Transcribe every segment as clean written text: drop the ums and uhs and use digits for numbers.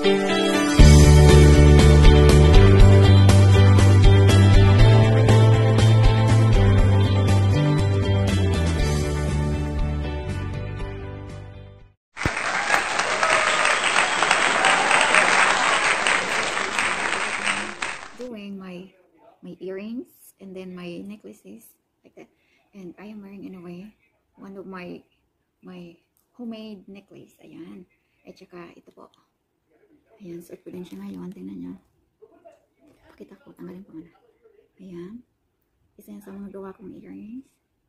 Doing my earrings and then my necklaces like that, and I am wearing anyway one of my homemade necklace. Ayan, at saka ito po, ayan, suot ko din siya ngayon. Tingnan nyo, pakita ko, tanggalin ko muna. Ayan, isa yan sa mga gawa kong earrings.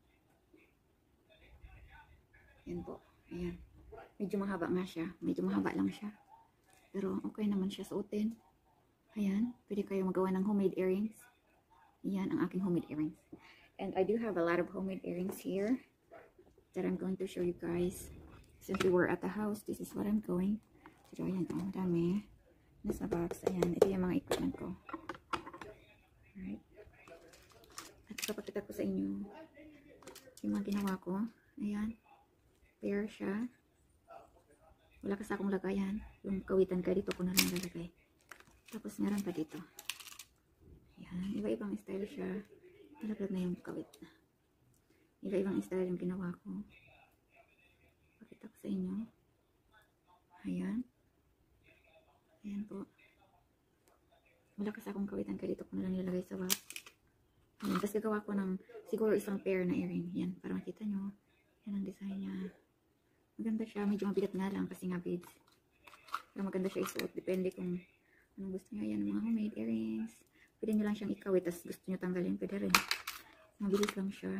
Ayan po, ayan, medyo mahaba nga siya, medyo mahaba lang siya, pero okay naman siya suotin. Ayan, pwede kayo magawa ng homemade earrings. Ayan ang aking homemade earrings. And I do have a lot of homemade earrings here that I'm going to show you guys. Since we were at the house, this is what I'm going to do. Ayan, oh, dami. Nasa box. Ayan, ito yung mga equipment ko. Alright. At kapakita ko sa inyo yung mga ginawa ko. Ayan. Pair siya. Wala kasi akong lagayan. Yung kawitan ka dito ko na lang lalagay. Tapos meron pa dito. Ayan, iba-ibang style siya. Nalaglag na yung kawit. Iba-ibang style yung ginawa ko. Pakita ko sa inyo. Ayan. Ayan po. Wala kasi akong kawitan ka dito ko na lang nilagay sa box. Ayan, tapos gagawa ko ng siguro isang pair na earring. Ayan, para makita nyo. Ayan ang design niya. Maganda siya. Medyo mabigat nga lang kasi nga beads. Pero maganda siya isuot. Depende kung anong gusto nyo. Ayan, mga homemade earrings. Pwede nyo lang siyang ikawit, tas gusto nyo tanggalin, pwede rin. Mabilis lang siya.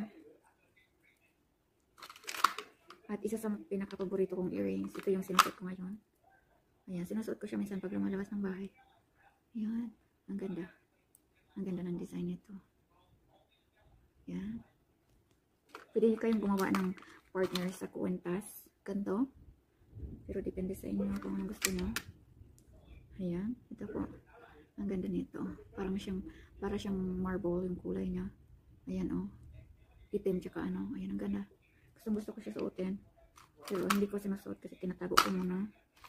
At isa sa pinaka-paborito kong earrings, ito yung sinusuot ko ngayon. Ayan, sinusuot ko siya minsan pag lumalabas ng bahay. Ayan, ang ganda. Ang ganda ng design nito. Ayan. Pwede kayong gumawa ng partner sa kuwentas. Ganto. Pero depende sa inyo kung anong gusto nyo. Ayan, ito po. Ang ganda nito. Para siyang marble yung kulay niya. Ayan, oh. Itim tsaka ano. Ayan, ang ganda. Gusto ko siya suotin. Pero hindi ko sinusuot kasi tinatago ko muna.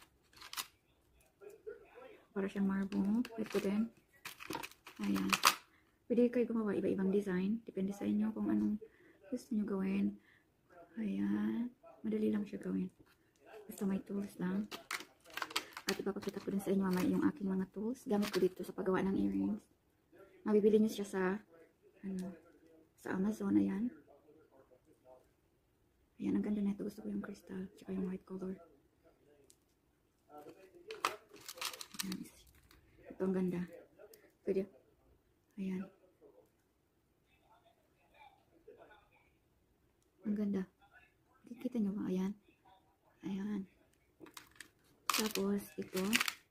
Para siyang marble. Ito din. Ayan. Pwede kayo gumawa iba-ibang design. Depende sa inyo kung anong gusto nyo gawin. Ayan. Madali lang siya gawin. Basta may tools lang. At ipapakita ko din sa inyo mamaya yung aking mga tools. Gamit ko dito sa paggawa ng earrings. Mabibili nyo siya sa Amazon. Ayan. Ayan, ang ganda nito. Gusto ko yung crystal. Tsaka yung white color. Ayan. Ito ang ganda. Pwede. Ayan. Ang ganda. Kikita nyo ba? Ayan. Ayan. Tapos, ito.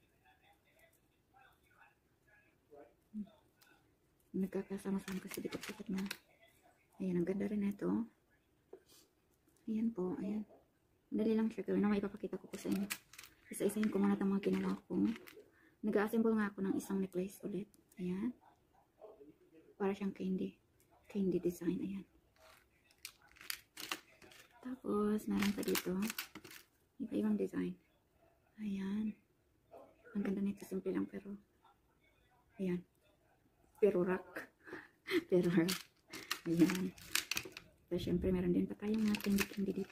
Nagkakasama-sama kasi dikit-dikit na. Ayan, ang ganda rin ito. Ayan po, ayan. Dali lang siya gawin na maipapakita ko sa inyo. Isa-isahin ko muna itong mga ginawa ko. Nag-assemble nga ako ng isang necklace ulit. Ayan. Para siyang candy. Candy design, ayan. Tapos, meron pa dito. Iba-ibang design. Ayan. Ang ganda nito. Simple lang pero. Ayan. Pero rock. Pero rock. Ayan. Tapos syempre meron din pa tayong mga candy dito.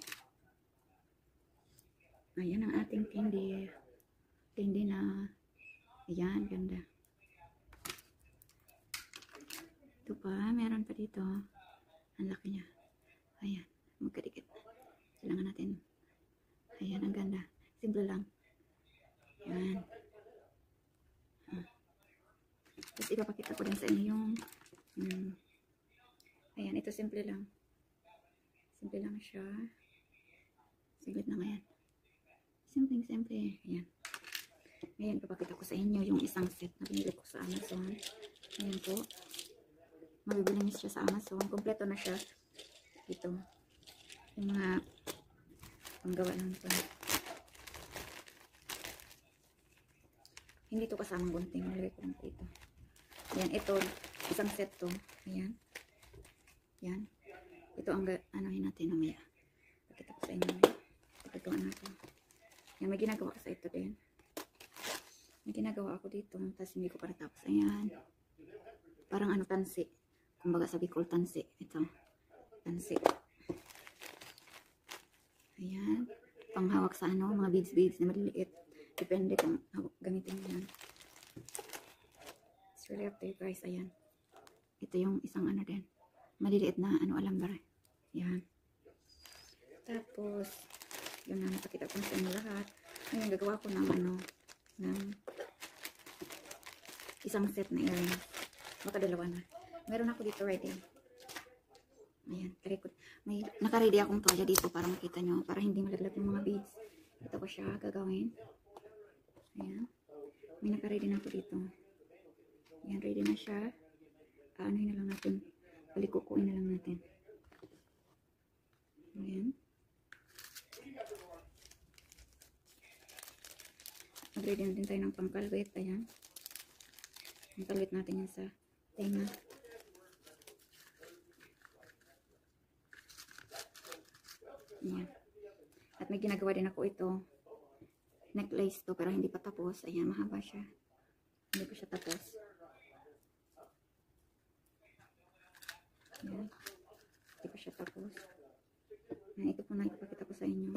Ayan ang ating candy. Candy na. Ayan. Ganda. Ito pa. Meron pa dito. Ang laki niya. Ayan. Magkadikit. Kailangan natin. Ayan. Ang ganda. Simple lang. Ayan. Tapos ipapakita ko din sa inyo yung ayan, ito simple lang. Simple lang siya. Siglit na ngayon. Simple. Ayan. Ngayon, ipapakita ko sa inyo yung isang set na pinili ko sa Amazon. Ayan po. Mabibili niyo siya sa Amazon. Kompleto na siya. Ito. Yung mga panggawa lang ito. Hindi ito kasamang gunting. Nalagay ko lang ito. Ayan, ito. Isang set to. Ayan. Ayan. Ito ang anuhin natin mamaya. Pakita ko sa inyo. Pagkagawa natin. Ayan, may ginagawa ko sa ito din. ginagawa ako dito, tapos hindi ko pa natapos. Ayan. Parang ano, tansi. Kumbaga sa Bicol, tansi. Ito. Tansi. Ayan. Panghawak sa ano, mga beads na maliliit. Depende kung gamitin mo yan. It's really up to you guys. Ayan. Ito yung isang ano din. Maliliit na ano, alambre. Ayan. Tapos, yun na, napakita ko sa inyo lahat. Ngayon, gagawa ko ng ano, ng isang set na earrings. Baka dalawa na. Meron ako dito ready. Ayan, may naka-ready akong toya dito para makita nyo, para hindi malaglag yung mga beads. Ito ko siya gagawin. Ayan. May naka-ready na ako dito. Ayan, ready na siya. Aanohin na lang natin. Balikukuin na lang natin. Ayan. Mag-ready na din tayo ng pangkalwit. Ayan. Pangkalwit natin yan sa tenga. Ayan. At may ginagawa din ako ito. Necklace to, pero hindi pa tapos. Ayan, mahaba siya. Hindi pa siya tapos. Ayan. Hindi pa siya tapos. Ayan, ito po na ipapakita ko sa inyo.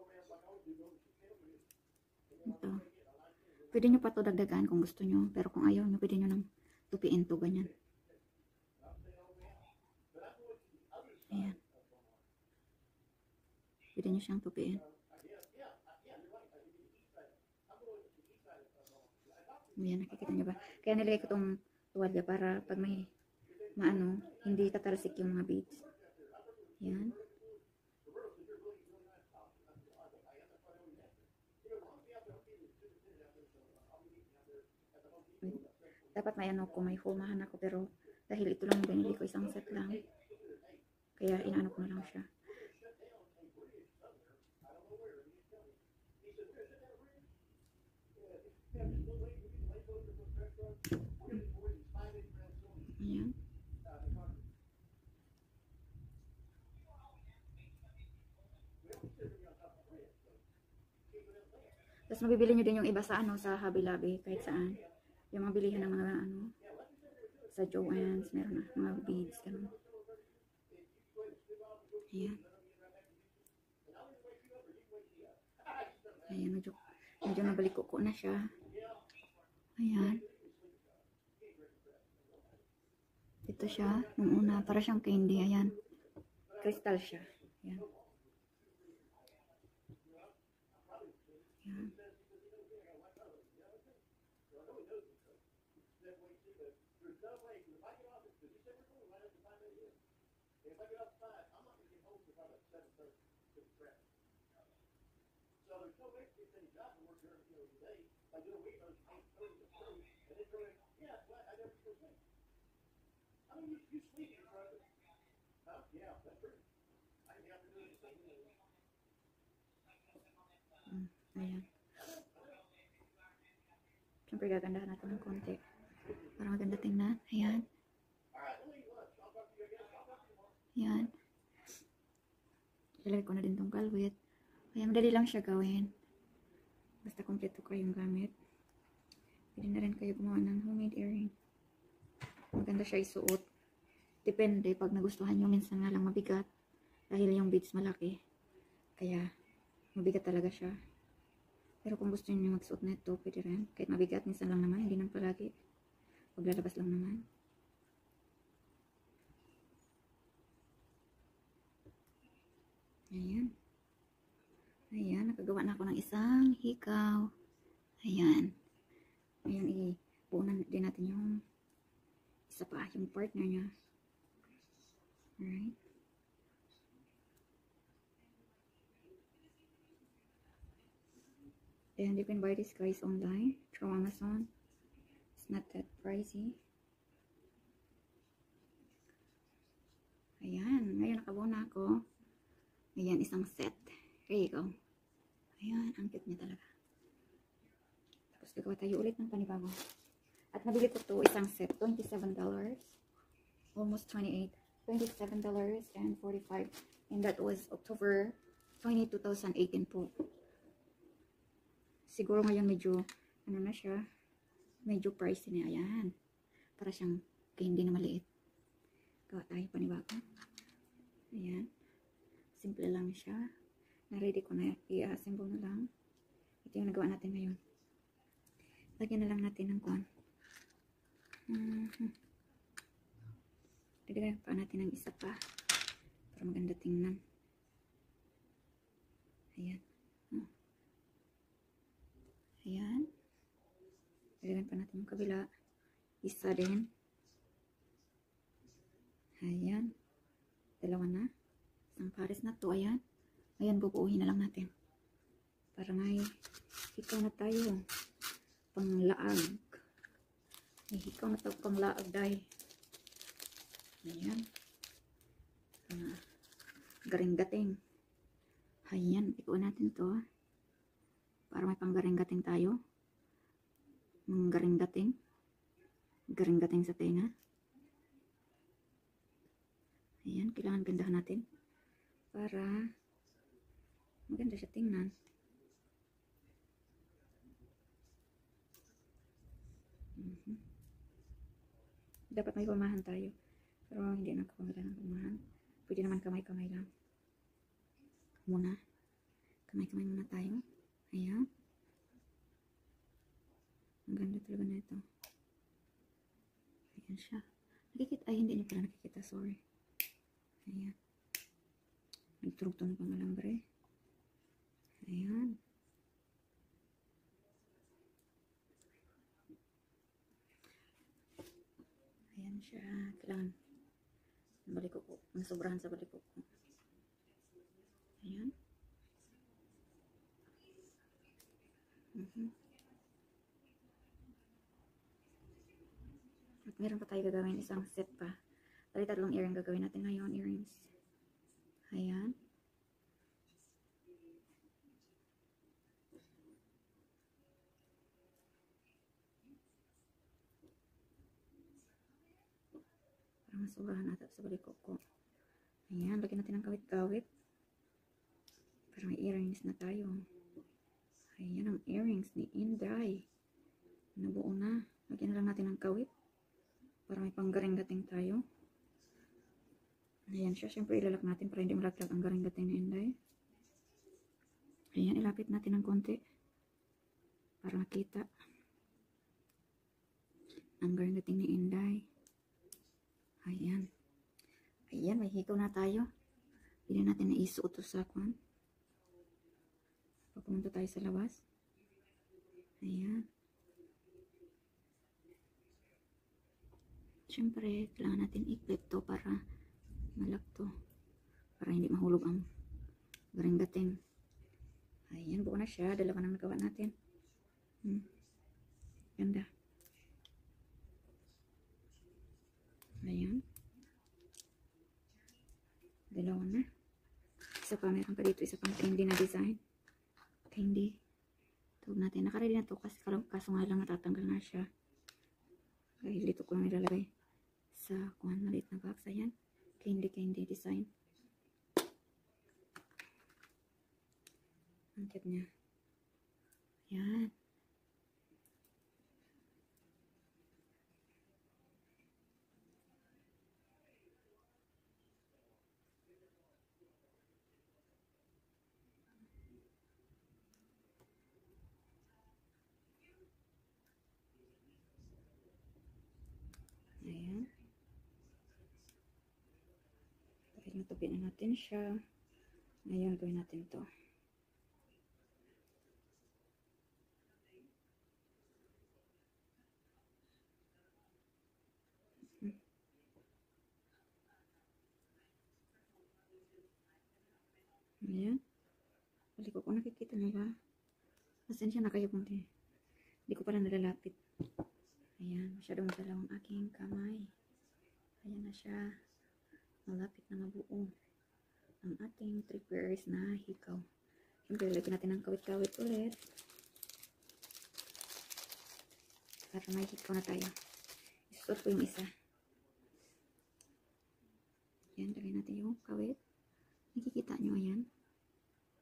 Ito. Pwede nyo pa ito dagdagan kung gusto nyo. Pero kung ayaw nyo, pwede nyo nang tupiin to, ganyan. Ayan. Pwede nyo siyang tupiin. Ayan, nakikita nyo ba? Kaya nilagay ko itong tuwalya para pag may maano, hindi tatalsik yung mga beads. Ayan. Dapat may ano ko, may hulmahan ako, pero dahil ito lang binili ko, isang set lang. Kaya inaano ko na lang siya. Ayan. Tapos mabibili nyo din yung iba sa ano, sa Hobby Lobby, kahit saan. Yung mga bilihan ng mga ano, sa Joann's, meron na, mga beads, ganun. Ayan. Ayan, medyo nabaliko na siya. Ayan. Ito siya, nung una, para siyang candy, ayan. Crystal siya. Ayan. Ayan. Ayan. Siyempre gagandahan natin ng konti para maganda tingnan. Ayan. Ayan. Ilagay ko na din tong kalwit. Ayan, madali lang siya gawin. Basta kompleto kayong gamit. Pwede na rin kayo gumawa ng homemade earring. Maganda siya isuot. Depende, pag nagustuhan nyo, minsan nga lang mabigat. Dahil yung beads malaki. Kaya, mabigat talaga siya. Pero kung gusto nyo magsuot na ito, pwede rin. Kahit mabigat, minsan lang naman, hindi nang palagi. Paglalabas lang naman. Ayan. Ayan, nakagawa na ako ng isang hikaw. Ayan. Ayan, ipunan din natin yung isa pa, yung partner niya. Alright. And you can buy this guys online through Amazon. It's not that pricey. Ayan, ngayon nakabuo na ako. Ayan, isang set. Here you go. Ayan, ang cute niya talaga. Tapos gagawa tayo ulit ng panibago. At nabili ko to isang set, $27. Almost 28. $27.45. And that was October 20, 2018 po. Siguro ngayon medyo, ano na siya, Medyo pricey na. Ayan. Para siyang candy na maliit. Gawa tayo panibago. Ayan. Simple lang siya. Na-ready ko na. I-assemble na lang. Ito yung nagawa natin ngayon. Lagyan na lang natin ng kuwan. Dagdagan pa natin ng isa pa. Para maganda tingnan. Ayan. Ayan. Dagdagan pa natin yung kabila. Isa din. Ayan. Dalawa na. Isang pares na to. Ayan. Ayan, bubuuhin na lang natin. Para may hikaw na tayo. Panglaag. May hikaw na tayo panglaag dahil. Ayan. Garing-gating. Ayan. Ikuan natin to. Para may panggaring-gating tayo. Garing-gating. Garing-gating sa tenga. Ayan. Kailangan gandahan natin. Para maganda siya tingnan. Dapat may pamahan tayo. Pero hindi na kapamila ng pamahan. Pwede naman kamay-kamay lang. Muna. Kamay-kamay muna tayo. Ayan. Ang ganda talaga na ito. Ayan siya. Nakikita. Ay, hindi niyo pala nakikita. Sorry. Ayan. Nagturog-tunog ang alambre. Ayan. Ayan siya. Kailangan balik ko. Masobrahan sa balik ko. Ayan. At meron pa tayo gagawin isang set pa. Tatlong earring gagawin natin ngayon. Earrings. Ayan. Para masobrahan natin sa balik ko. Ayan. Lagyan natin ng kawit-kawit. Para may earrings na tayo. Ayan ang earrings ni Inday. Nabuo na. Lagyan na lang natin ng kawit. Para may panggaring-gating tayo. Ayan siya. Siyempre ilalak natin para hindi malaglag ang garing-gating ni Inday. Ayan. Ilapit natin ng konti. Para makita ang garing-gating ni Inday. Ayan. Ayan. May hikaw na tayo. Pili natin na isuot sa kwan. Pumunta tayo sa labas. Ayan. Siyempre, kailangan natin i-clip to para malak to. Para hindi mahulog ang garing-gating. Ayan, buo na siya. Dalawa nang nagawa natin. Ganda. Ayan. Dalawa na. Isa pa, meron pa dito. Isa pang candy na design. Candy. Tawag natin. Nakaready na to kasi kaso nga lang natatanggal na siya. Dahil dito ko lang nilalagay sa kuhan maliit na box. Ayan. Candy design. Ang cute niya. Ayan. Ayan. Dahil natupin na natin siya. Ngayon, gawin natin to. Ayan. Balik ko kung nakikita nyo ba. Pasensya na kayo kung hindi ko pala nalalapit. Ayan. Masyadong dalawang aking kamay. Ayan na siya. Malapit na mabuo ang ating 3 pairs na hikaw. Siyempre, lagyan natin ng kawit-kawit ulit. Para may hikaw na tayo. Isuot ko yung isa. Ayan. Lagyan natin yung kawit. Nakikita nyo, ayan.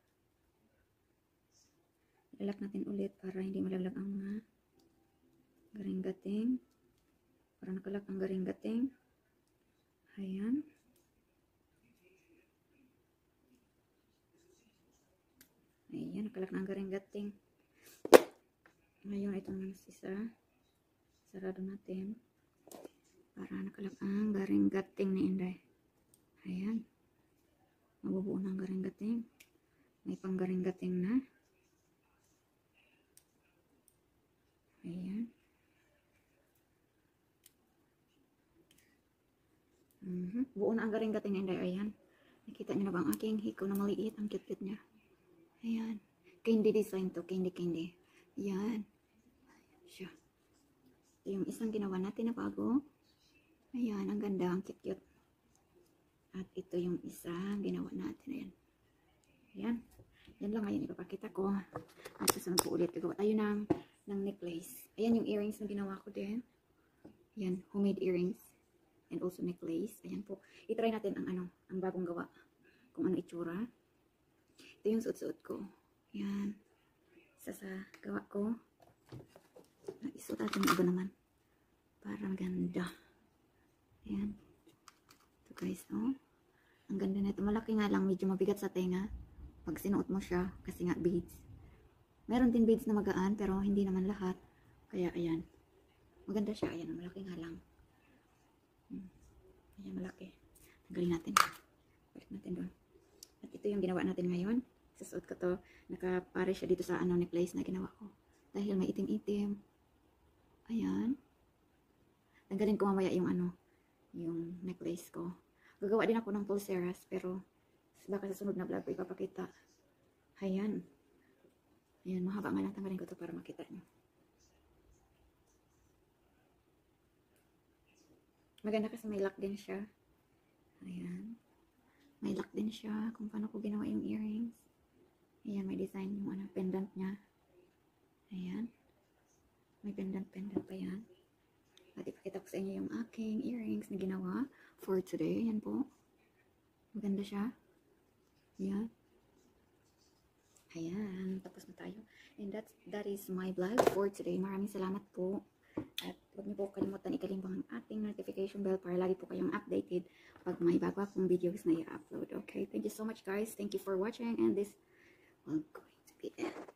Ilalak natin ulit para hindi malaglag ang mga garing-gating. Para nakalak ang garing-gating. Ayan. Ayan, nakalak na ang garing-gating. Ngayon, itong isa. Sarado natin. Para nakalak ang garing-gating ni Inday. Ayan. Mabubuo ng garing-gating. May pang garing-gating na. Ayan. Buo na ang garing-gating ni Inday. Ayan. Nakita niyo na ba ang aking hikaw na maliit? Ang cute-cute niya. Ayan. Candy design to. Candy. Ayan. Siya. Ito yung isang ginawa natin na bago. Ayan. Ang ganda. Ang cute-cute. At ito yung isang ginawa natin. Ayan. Ayan. Yan lang ngayon ipapakita ko. At susunod po ulit. Gagawa tayo ng necklace. Ayan yung earrings na ginawa ko din. Ayan. Homemade earrings. And also necklace. Ayan po. I-try natin ang bagong gawa. Kung ano itsura. Ito yung suot-suot ko. Ayan. Isa sa gawa ko. Isuot natin yung iba naman. Parang ganda. Ayan. Ito guys, oh. Ang ganda na ito. Malaki nga lang. Medyo mabigat sa tenga. Pag sinuot mo siya. Kasi nga beads. Meron din beads na magaan. Pero hindi naman lahat. Kaya ayan. Maganda siya. Ayan. Malaki nga lang. Ayan, malaki. Tanggalin natin. Balik natin doon. At ito yung ginawa natin ngayon. Sasuot ko to. Nakapare siya dito sa necklace na ginawa ko. Dahil may itim-itim. Ayan. Tanggalin ko mamaya yung yung necklace ko. Gagawa din ako ng pulseras. Pero baka sa sunod na vlog ko ipapakita. Ayan. Ayan, mahaba nga lang. Tanggalin ko to para makita nyo. Maganda kasi may lock din siya. Ayan. May lock din siya kung paano ko ginawa yung earrings. Ayan, may design yung pendant niya. Ayan. May pendant pa yan. At ipakita ko sa inyo yung aking earrings na ginawa for today. Ayan po. Maganda siya. Ayan. Ayan. Tapos na tayo. And that is my vlog for today. Maraming salamat po. At huwag niyo po kalimutan ikalimbang ang ating notification bell para lagi po kayong updated pag may bago akong videos na i-upload. Okay? Thank you so much guys. Thank you for watching and this will going to be it.